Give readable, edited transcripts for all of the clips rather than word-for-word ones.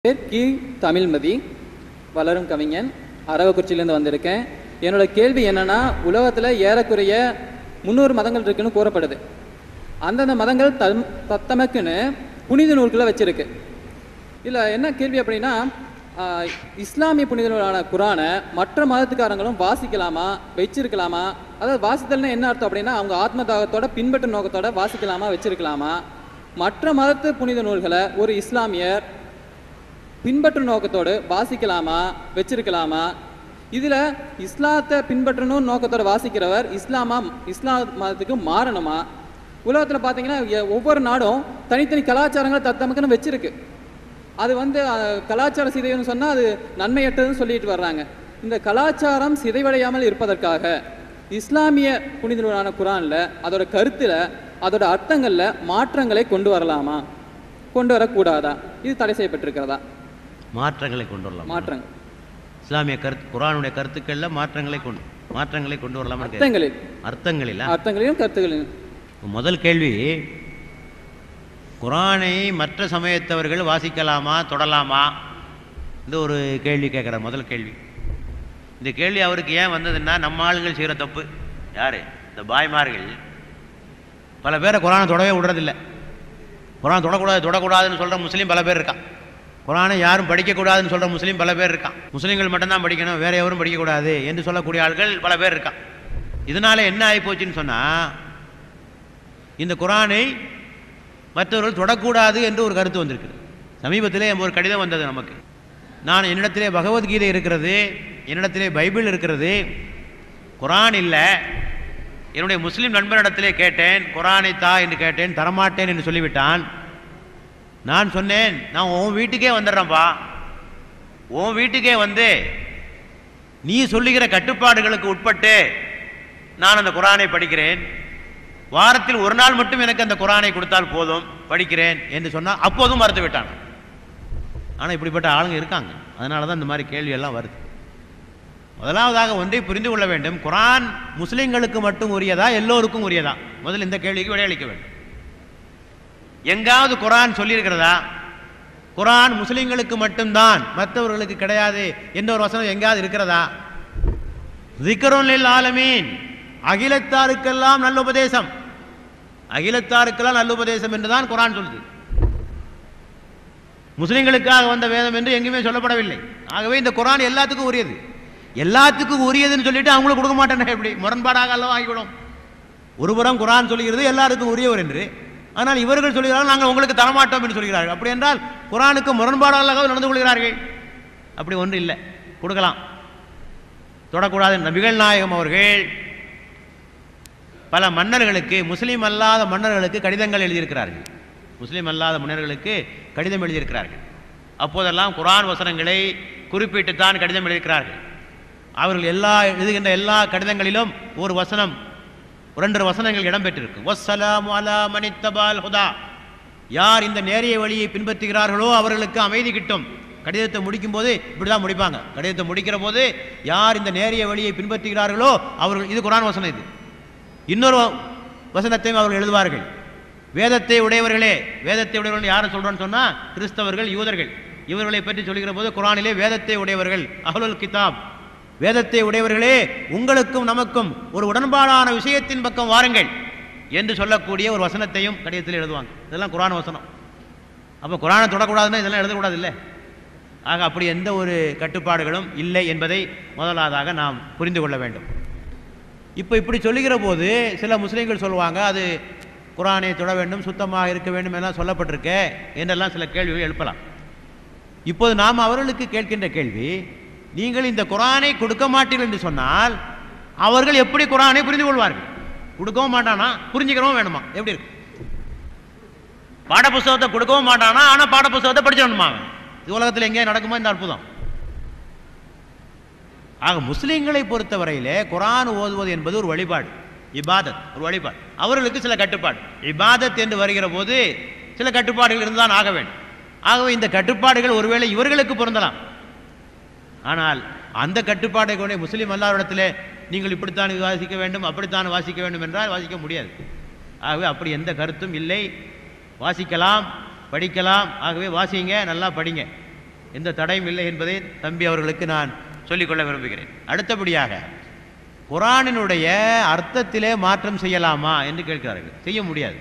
பேர் கி தமிழ்மதி, வளரும் கவிஞன், அரவக்குறிச்சியிலேருந்து வந்திருக்கேன். என்னோட கேள்வி என்னன்னா, உலகத்தில் ஏறக்குறைய 300 மதங்கள் இருக்குன்னு கூறப்படுது. அந்தந்த மதங்கள் தத்தமக்குன்னு புனித நூல்களை வச்சிருக்கு. இல்லை என்ன கேள்வி அப்படின்னா, இஸ்லாமிய புனித நூலான குரானை மற்ற மதத்துக்காரங்களும் வாசிக்கலாமா, வச்சிருக்கலாமா? அதாவது வாசித்தல்னா என்ன அர்த்தம் அப்படின்னா, அவங்க ஆத்ம தாகத்தோட பின்பற்றும் நோக்கத்தோட வாசிக்கலாமா, வச்சிருக்கலாமா? மற்ற மதத்து புனித நூல்களை ஒரு இஸ்லாமியர் பின்பற்றும் நோக்கத்தோடு வாசிக்கலாமா, வச்சிருக்கலாமா? இதில் இஸ்லாத்தை பின்பற்றணும் நோக்கத்தோடு வாசிக்கிறவர் இஸ்லாம் மதத்துக்கு மாறணுமா? உலகத்தில் பார்த்தீங்கன்னா ஒவ்வொரு நாடும் தனித்தனி கலாச்சாரங்களை தத்தமக்குன்னு வச்சிருக்கு. அது கலாச்சார சிதைவுன்னு சொன்னால் அது நன்மையற்றதுன்னு சொல்லிட்டு வர்றாங்க. இந்த கலாச்சாரம் சிதைவடையாமல் இருப்பதற்காக இஸ்லாமிய புனித நூலான குரானில் அதோட கருத்தில் அதோட அர்த்தங்களில் மாற்றங்களை கொண்டு வரலாமா, கொண்டு வரக்கூடாதா? இது தடை செய்யப்பட்டிருக்கிறதா? மாற்றங்களை கொண்டு வரலாம். மாற்றங்கள் இஸ்லாமிய குர்ஆனுடைய கருத்துக்களில் மாற்றங்களை கொண்டு வரலாம். அர்த்தங்களிலும் கருத்துக்களிலும். முதல் கேள்வி, குர்ஆனை மற்ற சமயத்தவர்கள் வாசிக்கலாமா, தொடலாமா? இந்த ஒரு கேள்வி கேட்குறார். முதல் கேள்வி. இந்த கேள்வி அவருக்கு ஏன் வந்ததுன்னா, நம்ம ஆளுங்கள் செய்கிற தப்பு. யார்? இந்த பாய்மார்கள் பல பேரை குர்ஆனை தொடவே விடுறதில்லை. குர்ஆன் தொடக்கூடாதுன்னு சொல்கிற முஸ்லீம் பல பேர் இருக்கான். குர்ஆனை யாரும் படிக்கக்கூடாதுன்னு சொல்கிற முஸ்லீம் பல பேர் இருக்கான். முஸ்லீம்கள் மட்டும்தான் படிக்கணும், வேறு எவரும் படிக்கக்கூடாது என்று சொல்லக்கூடிய ஆட்கள் பல பேர் இருக்கான். இதனால் என்ன ஆகிப்போச்சுன்னு சொன்னால், இந்த குர்ஆனை மற்றவர்கள் தொடக்கூடாது என்று ஒரு கருத்து வந்திருக்கு. சமீபத்திலே ஒரு கடிதம் வந்தது நமக்கு. என்னிடத்திலே பகவத்கீதை இருக்கிறது, என்னிடத்திலே பைபிள் இருக்கிறது, குர்ஆன் இல்லை. என்னுடைய முஸ்லீம் நண்பரிடத்திலே கேட்டேன், குர்ஆனை தா என்று கேட்டேன், தரமாட்டேன் என்று சொல்லிவிட்டான். நான் சொன்னேன், நான் உன் வீட்டுக்கே வந்துடுறேன்ப்பா, உன் வீட்டுக்கே வந்து நீ சொல்லுகிற கட்டுப்பாடுகளுக்கு உட்பட்டு நான் அந்த குர்ஆனை படிக்கிறேன், வாரத்தில் ஒரு நாள் மட்டும் எனக்கு அந்த குர்ஆனை கொடுத்தால் போதும், படிக்கிறேன் என்று சொன்னால் அப்போதும் மறுத்து விட்டான். ஆனால் இப்படிப்பட்ட ஆளுங்க இருக்காங்க. அதனால தான் இந்த மாதிரி கேள்வியெல்லாம் வருது. முதலாவதாக ஒன்றை புரிந்து கொள்ள வேண்டும், குர்ஆன் முஸ்லிம்களுக்கு மட்டும் உரியதா, எல்லோருக்கும் உரியதா? முதல் இந்த கேள்விக்கு விடையளிக்க வேண்டும். எங்காவது குர்ஆன் சொல்லியிருக்கிறதா குர்ஆன் முஸ்லிம்களுக்கு மட்டும்தான், மற்றவர்களுக்கு கிடையாது என்ற ஒரு வசனம் எங்காவது இருக்கிறதா? ஸிக்ருன் லில் ஆலமீன், அகிலத்தாருக்கெல்லாம் நல்ல உபதேசம், அகிலத்தாருக்கெல்லாம் நல்ல உபதேசம் என்றுதான் குர்ஆன் சொல்லுது. முஸ்லிம்களுக்காக வந்த வேதம் என்று எங்குமே சொல்லப்படவில்லை. ஆகவே இந்த குர்ஆன் எல்லாத்துக்கும் உரியது. எல்லாத்துக்கும் உரியதுன்னு சொல்லிட்டு அவங்களுக்கு கொடுக்க மாட்டேன், எப்படி முரண்பாடாக அல்லவா ஆகிவிடும்? ஒருபுறம் குர்ஆன் சொல்லுகிறது எல்லாருக்கும் உரியவர் என்று, ஆனால் இவர்கள் சொல்கிறார்கள் நாங்கள் உங்களுக்கு தரமாட்டோம் என்று சொல்கிறார்கள். அப்படி என்றால் குர்ஆனுக்கு முரண்பாடாக நடந்து கொள்கிறார்கள். அப்படி ஒன்று இல்லை, கொடுக்கலாம். தொடக்கூடாது. நபிகள் நாயகம் அவர்கள் பல மன்னர்களுக்கு, முஸ்லீம் அல்லாத மன்னர்களுக்கு கடிதங்கள் எழுதியிருக்கிறார்கள். முஸ்லீம் அல்லாத மன்னர்களுக்கு கடிதம் எழுதியிருக்கிறார்கள். அப்போதெல்லாம் குர்ஆன் வசனங்களை குறிப்பிட்டுத்தான் கடிதம் எழுதியிருக்கிறார்கள். அவர்கள் எழுதுகின்ற எல்லா கடிதங்களிலும் ஒரு வசனம், 2 வசனங்கள் இடம்பெற்றிருக்கு. வஸ்ஸலாமு அலா மனித்தபால் ஹுதா, யார் இந்த நேரிய வழியை பின்பற்றுகிறார்களோ அவர்களுக்கு அமைதி கிட்டும். கடிதத்தை முடிக்கும் போது இப்படிதான் முடிப்பாங்க. கடிதத்தை முடிக்கிற போது யார் இந்த நேரிய வழியை பின்பற்றுகிறார்களோ அவர்கள், இது குர்ஆன் வசனம். இது இன்னொரு வசனத்தையும் அவர்கள் எழுதுவார்கள். வேதத்தை உடையவர்களே, வேதத்தை உடையவர்கள் யாரை சொல்றான்னு சொன்னா கிறிஸ்தவர்கள், யூதர்கள். இவர்களை பற்றி சொல்கிற போது குர்ஆனிலே வேதத்தை உடையவர்கள், அஹ்லுல் கிதாப், வேதத்தை உடையவர்களே, உங்களுக்கும் நமக்கும் ஒரு உடன்பாடான விஷயத்தின் பக்கம் வாருங்கள் என்று சொல்லக்கூடிய ஒரு வசனத்தையும் கடிதத்தில் எழுதுவாங்க. இதெல்லாம் குர்ஆன் வசனம். அப்போ குர்ஆனை தொடக்கூடாதுன்னா இதெல்லாம் எழுதக்கூடாது இல்லை. ஆக அப்படி எந்த ஒரு கட்டுப்பாடுகளும் இல்லை என்பதை முதலாவதாக நாம் புரிந்து கொள்ள வேண்டும். இப்போ இப்படி சொல்லுகிற போது சில முஸ்லீம்கள் சொல்லுவாங்க, அது குர்ஆனை தொட வேண்டும், சுத்தமாக இருக்க வேண்டும் எல்லாம் சொல்லப்பட்டிருக்க என்றெல்லாம் சில கேள்விகள் எழுப்பலாம். இப்போது நாம் அவர்களுக்கு கேட்கின்ற கேள்வி, நீங்கள் இந்த குர்ஆனை கொடுக்க மாட்டீர்கள் என்று சொன்னால் அவர்கள் எப்படி குர்ஆனை புரிந்து கொள்வார்கள்? கொடுக்கவும் மாட்டானா, புரிஞ்சுக்கிறவும் வேணுமா? எப்படி இருக்கு? பாடப்புஸ்தகத்தை கொடுக்கவும் மாட்டானா, ஆனால் பாடப்புஸ்தகத்தை படிச்சிடணுமா? இது உலகத்தில் எங்கேயும் நடக்குமா இந்த அற்புதம்? ஆக முஸ்லீம்களை பொறுத்தவரையிலே குர்ஆன் ஓதுவது என்பது ஒரு வழிபாடு, இபாதத், ஒரு வழிபாடு. அவர்களுக்கு சில கட்டுப்பாடு. இபாதத் என்று வருகிற போது சில கட்டுப்பாடுகள் இருந்தால் ஆக வேண்டும். ஆகவே இந்த கட்டுப்பாடுகள் ஒருவேளை இவர்களுக்கு பொருந்தலாம். ஆனால் அந்த கட்டுப்பாடை கொண்டு முஸ்லீம் அல்லாஹ்விடத்திலே நீங்கள் இப்படித்தான் வாசிக்க வேண்டும், அப்படித்தான் வாசிக்க வேண்டும் என்றால் வாசிக்க முடியாது. ஆகவே அப்படி எந்த கருத்தும் இல்லை. வாசிக்கலாம், படிக்கலாம். ஆகவே வாசிங்க, நல்லா படிங்க. எந்த தடையும் இல்லை என்பதை தம்பி அவர்களுக்கு நான் சொல்லிக்கொள்ள விரும்புகிறேன். அடுத்தபடியாக குரானினுடைய அர்த்தத்திலே மாற்றம் செய்யலாமா என்று கேட்கிறார்கள். செய்ய முடியாது.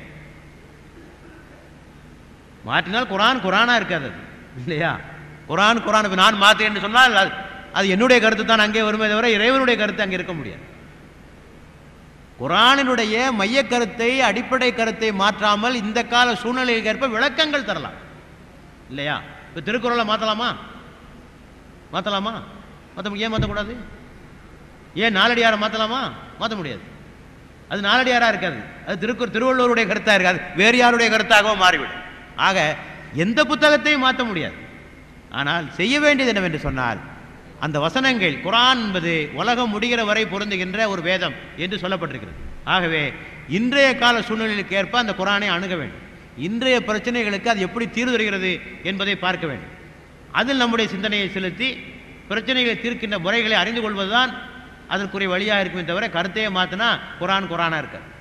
மாற்றினால் குரான் குரானா இருக்காது, அது இல்லையா? குரான் குரான் நான் மாற்றேன் என்று சொன்னால் அது என்னுடைய கருத்து தான் அங்கே வருமே தவிர இறைவனுடைய கருத்து அங்கே இருக்க முடியாது. குரானினுடைய மைய கருத்தை அடிப்படை கருத்தை மாற்றாமல் இந்த கால சூழ்நிலைக்கு ஏற்ப விளக்கங்கள் தரலாம், இல்லையா? இப்போ திருக்குறளை மாற்றலாமா? மாற்றலாமா? ஏன் மாற்றக்கூடாது? ஏன் நாலடியாரை மாற்றலாமா? மாற்ற முடியாது. அது நாலடியாராக இருக்காது, அது திருவள்ளுவருடைய கருத்தாக இருக்காது, வேறு யாருடைய கருத்தாகவும் மாறிவிடும். ஆக எந்த புத்தகத்தையும் மாற்ற முடியாது. ஆனால் செய்ய வேண்டியது என்னவென்று சொன்னால், அந்த வசனங்கள் குரான் என்பது உலகம் முடிகிற வரை பொருந்துகின்ற ஒரு வேதம் என்று சொல்லப்பட்டிருக்கிறது. ஆகவே இன்றைய கால சூழ்நிலைக்கு ஏற்ப அந்த குரானை அணுக வேண்டும். இன்றைய பிரச்சனைகளுக்கு அது எப்படி தீர்வு தருகிறது என்பதை பார்க்க வேண்டும். அதில் நம்முடைய சிந்தனையை செலுத்தி பிரச்சனைகளை தீர்க்கின்ற முறைகளை அறிந்து கொள்வதுதான் அதற்குரிய வழியாக இருக்குமே தவிர கருத்தையே மாற்றினா குரான் குரானாக இருக்காது.